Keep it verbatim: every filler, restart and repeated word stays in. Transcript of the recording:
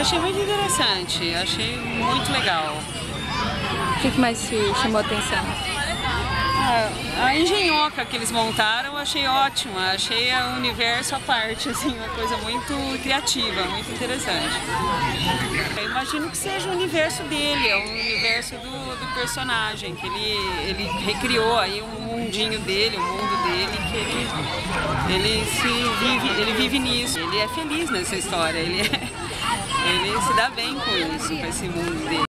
Achei muito interessante, achei muito legal. O que mais te chamou a atenção? A, a engenhoca que eles montaram, achei ótima, achei o universo à parte, assim, uma coisa muito criativa, muito interessante. Eu imagino que seja o universo dele, é o universo do, do personagem, que ele, ele recriou aí um mundinho dele, o um mundo dele, que ele, ele, se vive, ele vive nisso, ele é feliz nessa história, ele, é, ele se dá bem com isso, com esse mundo dele.